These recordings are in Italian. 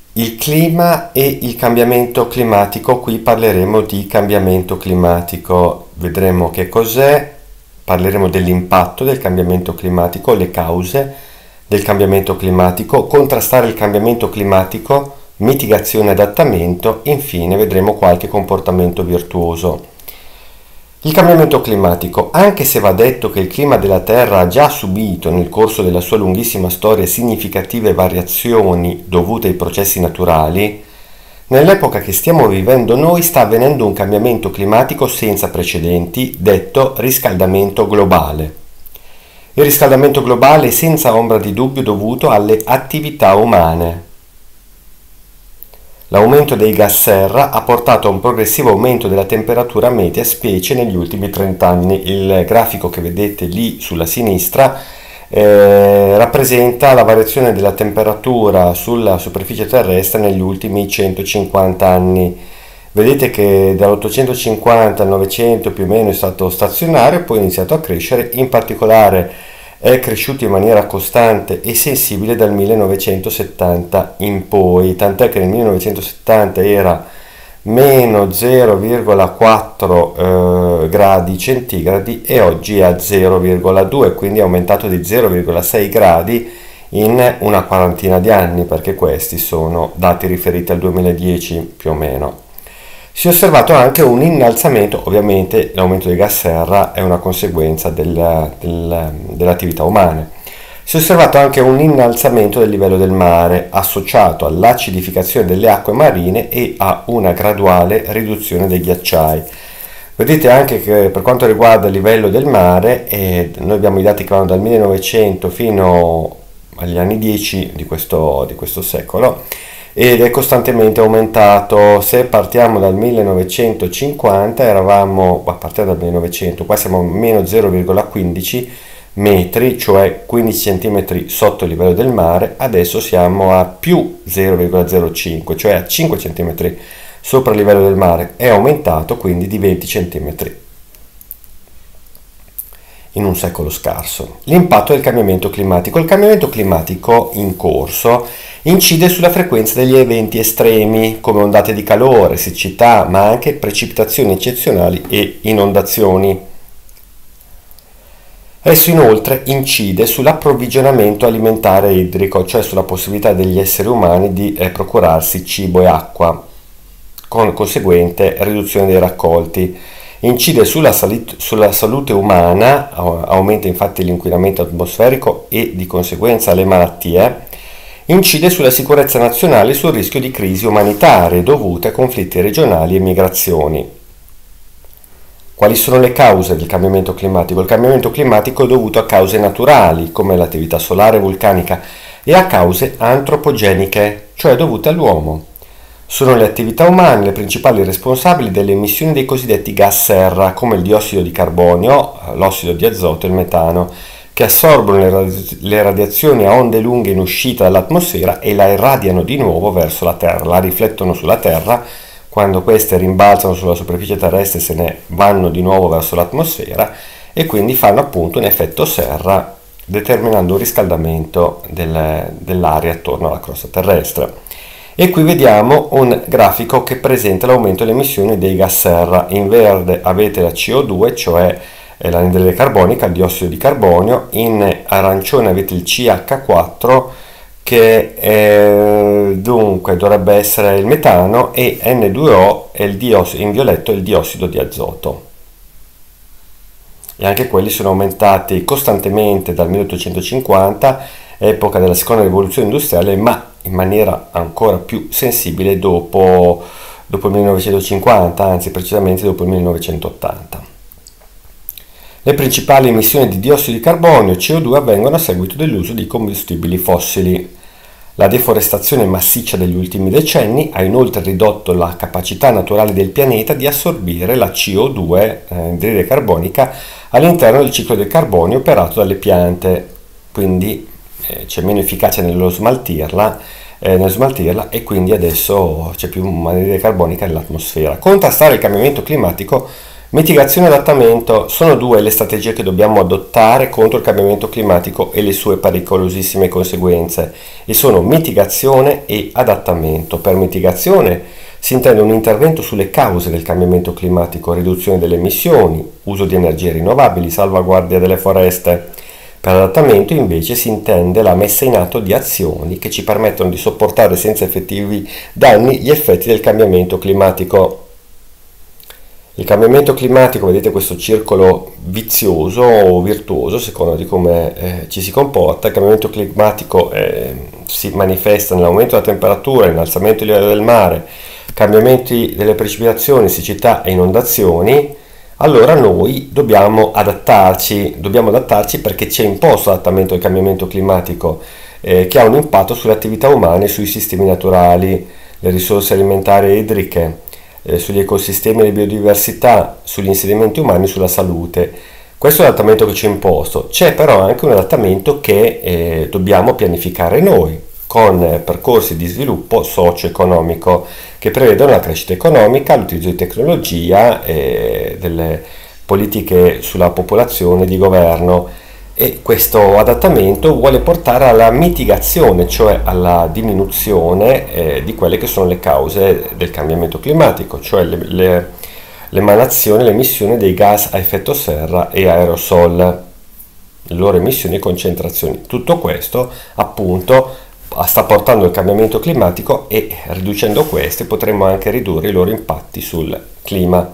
Il clima e il cambiamento climatico, qui parleremo di cambiamento climatico, vedremo che cos'è, parleremo dell'impatto del cambiamento climatico, le cause del cambiamento climatico, contrastare il cambiamento climatico, mitigazione e adattamento, infine vedremo qualche comportamento virtuoso. Il cambiamento climatico, anche se va detto che il clima della Terra ha già subito nel corso della sua lunghissima storia significative variazioni dovute ai processi naturali, nell'epoca che stiamo vivendo noi sta avvenendo un cambiamento climatico senza precedenti, detto riscaldamento globale. Il riscaldamento globale è senza ombra di dubbio dovuto alle attività umane. L'aumento dei gas serra ha portato a un progressivo aumento della temperatura media, specie negli ultimi 30 anni. Il grafico che vedete lì sulla sinistra rappresenta la variazione della temperatura sulla superficie terrestre negli ultimi 150 anni. Vedete che dall'850 al 900 più o meno è stato stazionario, poi è iniziato a crescere, in particolare è cresciuto in maniera costante e sensibile dal 1970 in poi, tant'è che nel 1970 era meno 0,4 gradi centigradi e oggi è a 0,2, quindi è aumentato di 0,6 gradi in una quarantina di anni, perché questi sono dati riferiti al 2010 più o meno. Si è osservato anche un innalzamento, ovviamente l'aumento dei gas serra è una conseguenza delle attività umane. Si è osservato anche un innalzamento del livello del mare associato all'acidificazione delle acque marine e a una graduale riduzione dei ghiacciai. Vedete anche che per quanto riguarda il livello del mare, noi abbiamo i dati che vanno dal 1900 fino agli anni 10 di questo secolo, ed è costantemente aumentato. Se partiamo dal 1950 eravamo, a partire dal 1900, qua siamo a meno 0,15 metri, cioè 15 cm sotto il livello del mare, adesso siamo a più 0,05, cioè a 5 cm sopra il livello del mare, è aumentato quindi di 20 cm in un secolo scarso. L'impatto del cambiamento climatico. Il cambiamento climatico in corso incide sulla frequenza degli eventi estremi come ondate di calore, siccità, ma anche precipitazioni eccezionali e inondazioni. Esso inoltre incide sull'approvvigionamento alimentare idrico, cioè sulla possibilità degli esseri umani di procurarsi cibo e acqua, con conseguente riduzione dei raccolti. Incide sulla salute umana, aumenta infatti l'inquinamento atmosferico e di conseguenza le malattie. Incide sulla sicurezza nazionale e sul rischio di crisi umanitarie dovute a conflitti regionali e migrazioni. Quali sono le cause del cambiamento climatico? Il cambiamento climatico è dovuto a cause naturali, come l'attività solare e vulcanica, e a cause antropogeniche, cioè dovute all'uomo. Sono le attività umane le principali responsabili delle emissioni dei cosiddetti gas serra, come il diossido di carbonio, l'ossido di azoto e il metano, che assorbono le radiazioni a onde lunghe in uscita dall'atmosfera e la irradiano di nuovo verso la Terra, la riflettono sulla Terra. Quando queste rimbalzano sulla superficie terrestre se ne vanno di nuovo verso l'atmosfera e quindi fanno appunto un effetto serra, determinando un riscaldamento dell'aria attorno alla crosta terrestre. E qui vediamo un grafico che presenta l'aumento delle emissioni dei gas serra. In verde avete la CO2, cioè l'anidride carbonica, il diossido di carbonio, in arancione avete il CH4, che dunque dovrebbe essere il metano, e N2O è in violetto è il diossido di azoto. E anche quelli sono aumentati costantemente dal 1850, epoca della seconda rivoluzione industriale, ma in maniera ancora più sensibile dopo il 1950, anzi precisamente dopo il 1980. Le principali emissioni di diossido di carbonio e CO2 avvengono a seguito dell'uso di combustibili fossili. La deforestazione massiccia degli ultimi decenni ha inoltre ridotto la capacità naturale del pianeta di assorbire la CO2, anidride carbonica, all'interno del ciclo del carbonio operato dalle piante, quindi c'è meno efficacia nello smaltirla e quindi adesso c'è più anidride carbonica nell'atmosfera. Contrastare il cambiamento climatico Mitigazione e adattamento sono due le strategie che dobbiamo adottare contro il cambiamento climatico e le sue pericolosissime conseguenze, e sono mitigazione e adattamento. Per mitigazione si intende un intervento sulle cause del cambiamento climatico, riduzione delle emissioni, uso di energie rinnovabili, salvaguardia delle foreste. Per adattamento invece si intende la messa in atto di azioni che ci permettono di sopportare senza effettivi danni gli effetti del cambiamento climatico. Il cambiamento climatico, vedete questo circolo vizioso o virtuoso, secondo di come ci si comporta. Il cambiamento climatico si manifesta nell'aumento della temperatura, innalzamento del livello del mare, cambiamenti delle precipitazioni, siccità e inondazioni. Allora noi dobbiamo adattarci perché c'è imposto l'adattamento al cambiamento climatico, che ha un impatto sulle attività umane e sui sistemi naturali, le risorse alimentari e idriche, sugli ecosistemi e le biodiversità, sugli insediamenti umani e sulla salute. Questo è l'adattamento che ci è imposto. C'è però anche un adattamento che dobbiamo pianificare noi, con percorsi di sviluppo socio-economico che prevedono la crescita economica, l'utilizzo di tecnologia, delle politiche sulla popolazione di governo. E questo adattamento vuole portare alla mitigazione, cioè alla diminuzione di quelle che sono le cause del cambiamento climatico, cioè l'emanazione, l'emissione dei gas a effetto serra e aerosol, le loro emissioni e concentrazioni. Tutto questo appunto sta portando al cambiamento climatico, e riducendo questi potremo anche ridurre i loro impatti sul clima.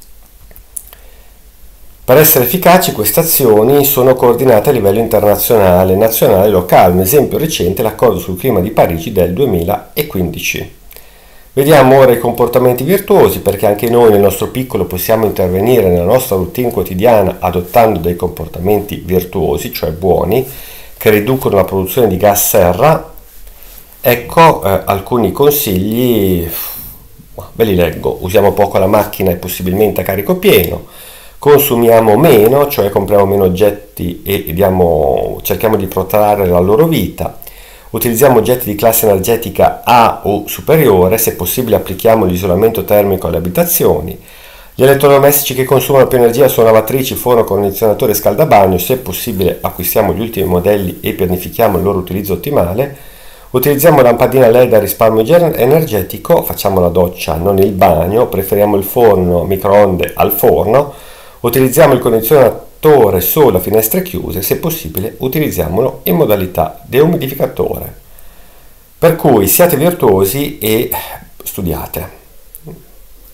Per essere efficaci queste azioni sono coordinate a livello internazionale, nazionale e locale. Un esempio recente è l'accordo sul clima di Parigi del 2015. Vediamo ora i comportamenti virtuosi, perché anche noi nel nostro piccolo possiamo intervenire nella nostra routine quotidiana adottando dei comportamenti virtuosi, cioè buoni, che riducono la produzione di gas serra. Ecco alcuni consigli, ve li leggo. Usiamo poco la macchina e possibilmente a carico pieno. Consumiamo meno, cioè compriamo meno oggetti e cerchiamo di protrarre la loro vita. Utilizziamo oggetti di classe energetica A o superiore, se possibile applichiamo l'isolamento termico alle abitazioni. Gli elettrodomestici che consumano più energia sono lavatrici, forno, condizionatore e scaldabagno, se possibile acquistiamo gli ultimi modelli e pianifichiamo il loro utilizzo ottimale. Utilizziamo lampadina LED a risparmio energetico, facciamo la doccia, non il bagno, preferiamo il forno microonde al forno. Utilizziamo il condizionatore solo a finestre chiuse, se possibile utilizziamolo in modalità deumidificatore. Per cui siate virtuosi e studiate.